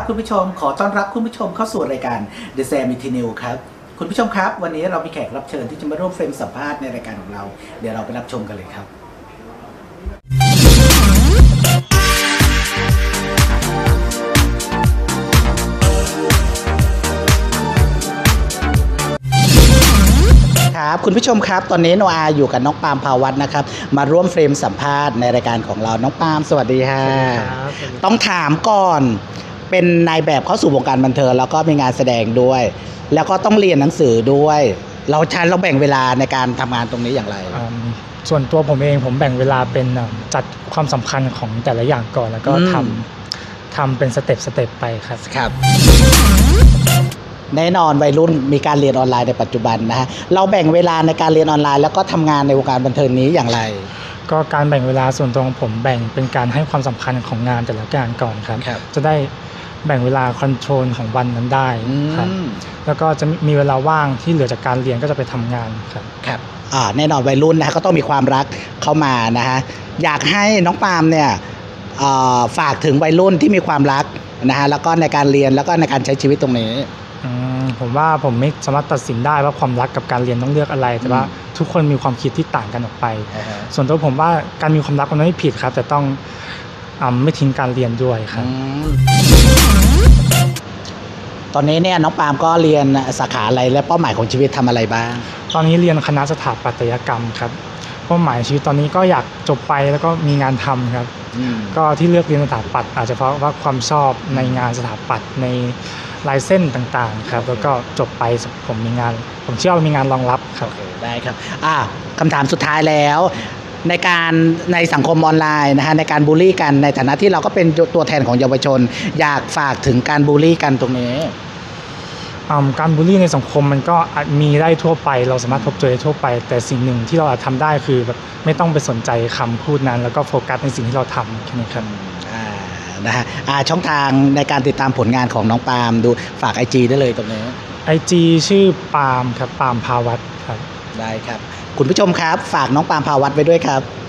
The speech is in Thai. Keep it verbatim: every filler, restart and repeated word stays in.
คุณผู้ชมขอต้อนรับคุณผู้ชมเข้าสู่รายการ The Sam Eternal ครับคุณผู้ชมครับวันนี้เรามีแขกรับเชิญที่จะมาร่วมเฟรมสัมภาษณ์ในรายการของเราเดี๋ยวเราไปรับชมกันเลยครับครับคุณผู้ชมครับตอนนี้โนอาอยู่กับน้องปาล์มภาวัฒน์นะครับมาร่วมเฟรมสัมภาษณ์ในรายการของเราน้องปาล์มสวัสดีค่ะต้องถามก่อนเป็นนายแบบเข้าสู่วงการบันเทิงแล้วก็มีงานแสดงด้วยแล้วก็ต้องเรียนหนังสือด้วยเราใช้เราแบ่งเวลาในการทำงานตรงนี้อย่างไรส่วนตัวผมเองผมแบ่งเวลาเป็นจัดความสำคัญของแต่ละอย่างก่อนแล้วก็ทำทำเป็นสเต็ปสเต็ปไปครับครับแน่นอนวัยรุ่นมีการเรียนออนไลน์ในปัจจุบันนะฮะเราแบ่งเวลาในการเรียนออนไลน์แล้วก็ทำงานในวงการบันเทิงนี้อย่างไรก็การแบ่งเวลาส่วนตัวของผมแบ่งเป็นการให้ความสำคัญของงานแต่ละงานก่อนครับจะได้แบ่งเวลาคอนโทรลของวันนั้นได้ครับแล้วก็จะมีเวลาว่างที่เหลือจากการเรียนก็จะไปทำงานครับครับอ่าแน่นอนวัยรุ่นนะก็ต้องมีความรักเข้ามานะฮะอยากให้น้องปาล์มเนี่ยฝากถึงวัยรุ่นที่มีความรักนะฮะแล้วก็ในการเรียนแล้วก็ในการใช้ชีวิตตรงนี้ผมว่าผมไม่สามารถตัดสินได้ว่าความรักกับการเรียนต้องเลือกอะไรแต่ว่าทุกคนมีความคิดที่ต่างกันออกไป uh-huh. ส่วนตัวผมว่าการมีความรักมันไม่ผิดครับแต่ต้องไม่ทิ้งการเรียนด้วยครับ uh-huh. ตอนนี้เนี่ยน้องปาล์มก็เรียนสาขาอะไรและเป้าหมายของชีวิตทำอะไรบ้างตอนนี้เรียนคณะสถาปัตยกรรมครับเป้าหมายชีวิตตอนนี้ก็อยากจบไปแล้วก็มีงานทำครับ uh-huh. ก็ที่เลือกเรียนสถาปัตย์อาจจะเพราะว่าความชอบในงานสถาปัตย์ในลายเส้นต่างๆครับแล้วก็จบไปผมมีงานผมเชื่อว่ามีงานรองรับครับได้ครับอ่าคำถามสุดท้ายแล้วในการในสังคมออนไลน์นะฮะในการบูลลี่กันในฐานะที่เราก็เป็นตัวแทนของเยาวชนอยากฝากถึงการบูลลี่กันตรงนี้การบูลลี่ในสังคมมันก็มีได้ทั่วไปเราสามารถพบเจอได้ทั่วไปแต่สิ่งหนึ่งที่เราทำได้คือแบบไม่ต้องไปสนใจคำพูดนั้นแล้วก็โฟกัสในสิ่งที่เราทำแค่นี้ครับนะฮะช่องทางในการติดตามผลงานของน้องปาล์มดูฝาก ไอ จี ได้เลยตรงนี้ไอ จี ชื่อปาล์มครับปาล์มภาวัฒน์ครับได้ครับคุณผู้ชมครับฝากน้องปาล์มภาวัฒน์ไว้ด้วยครับ